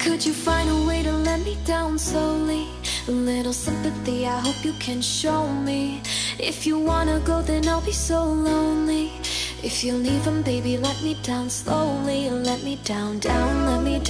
Could you find a way to let me down slowly? A little sympathy, I hope you can show me. If you wanna go, then I'll be so lonely. If you're leaving, baby, let me down slowly. Let me down, down, let me down.